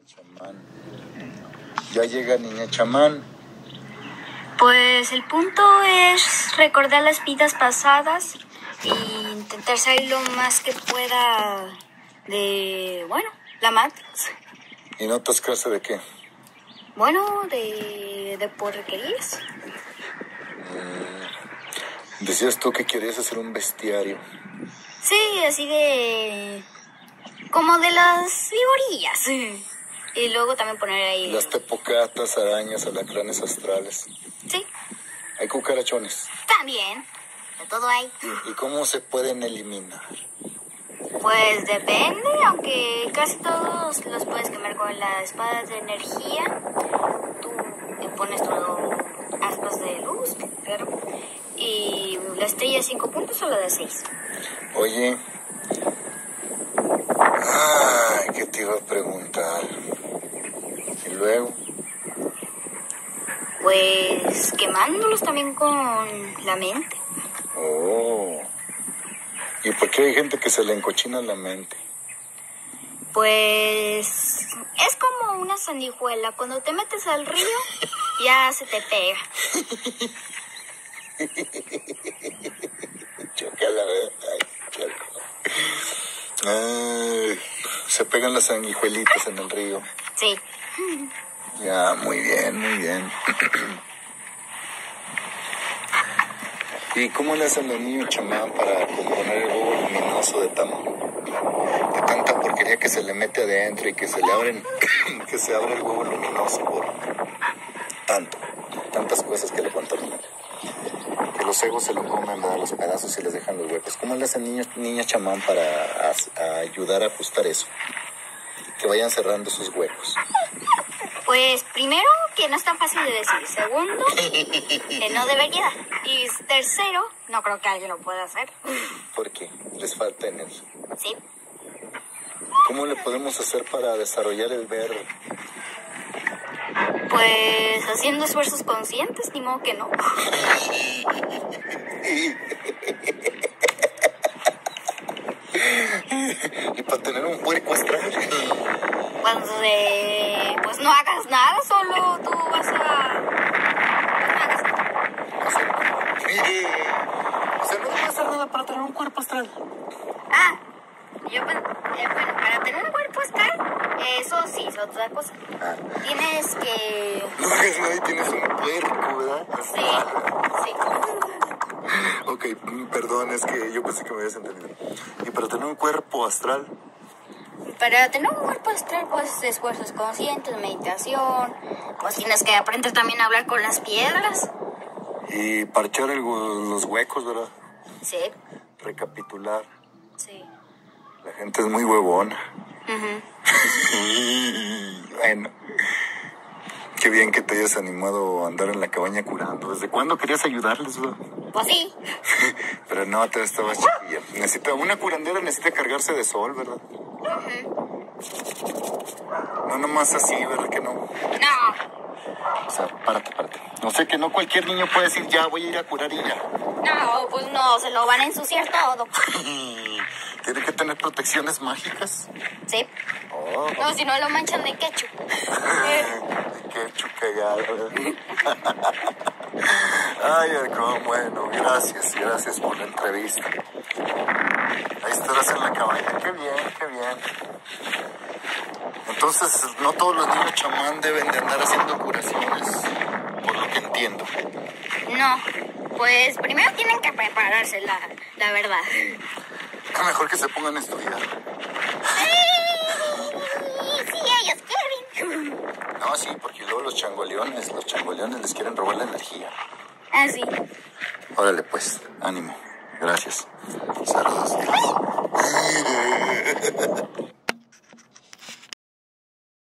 Chamán. Ya llega niña chamán. Pues el punto es recordar las vidas pasadas e intentar salir lo más que pueda de, bueno, la Matrix. ¿Y no atascarse de qué? Bueno, de porquerías. Decías tú que querías hacer un bestiario. Sí, así de... como de las figurillas. Y luego también poner ahí... Las tepocatas, arañas, alacranes astrales. Sí. Hay cucarachones. También. De todo hay. ¿Y cómo se pueden eliminar? Pues depende, aunque casi todos los puedes quemar con las espadas de energía. Tú le pones todo aspas de luz, claro. Y la estrella de 5 puntos o la de 6. Oye. Ay, ¿qué te iba a preguntar? Y luego. Pues quemándolos también con la mente. Oh. ¿Y por qué hay gente que se le encochina la mente? Pues es como una sanguijuela. Cuando te metes al río, ya se te pega. Chócala, ¿verdad? Ay, se pegan las sanguijuelitas en el río. Sí. Ya, muy bien, muy bien. ¿Y cómo le hacen los niños chamán para componer el huevo luminoso de tanta porquería que se le mete adentro y que se le abren, que se abre el huevo luminoso por tantas cosas que le contaminan? Que los egos se lo comen, ¿verdad? Los pedazos y les dejan los huecos. ¿Cómo le hacen niña chamán para ayudar a ajustar eso? Que vayan cerrando esos huecos. Pues primero, que no es tan fácil de decir. Segundo, que no debería. Y tercero, no creo que alguien lo pueda hacer. ¿Por qué? Les falta energía. Sí. ¿Cómo le podemos hacer para desarrollar el ver? Pues haciendo esfuerzos conscientes, ni modo que no. Y para tener un puerco astral. Pues no hagas nada, solo tú vas a... O sea, no debe hacer nada para tener un cuerpo astral. Bueno, para tener un cuerpo astral, eso sí, es otra cosa. Tienes que... No hagas nada y tienes un puerco, ¿verdad? Sí. Ok, perdón, es que yo pensé que me habías entendido. Y para tener un cuerpo astral... Para tener un cuerpo astral, pues esfuerzos conscientes, meditación, pues tienes que aprender también a hablar con las piedras. Y parchar los huecos, ¿verdad? Sí. Recapitular. Sí. La gente es muy huevona. Bueno, qué bien que te hayas animado a andar en la cabaña curando. ¿Desde cuándo querías ayudarles, verdad? Pues sí. Pero no, te estabas chiquilla. Una curandera necesita cargarse de sol, ¿verdad? No nomás así, ¿verdad que no? No. O sea, párate. No sé, que no cualquier niño puede decir, ya, voy a ir a curar y ya. No, pues no, se lo van a ensuciar todo. ¿Tiene que tener protecciones mágicas? Sí. Oh. No, si no lo manchan de ketchup. Ketchup cagado. Ay, bueno, gracias por la entrevista. Ahí estarás en la cabaña. Qué bien. Entonces, no todos los niños chamán deben de andar haciendo curaciones, por lo que entiendo. No, pues primero tienen que prepararse, la verdad. Mejor que se pongan a estudiar. Sí, ellos quieren. No, sí, porque luego los changoleones les quieren robar la energía. Sí. Órale, pues, ánimo. Gracias. Saludos.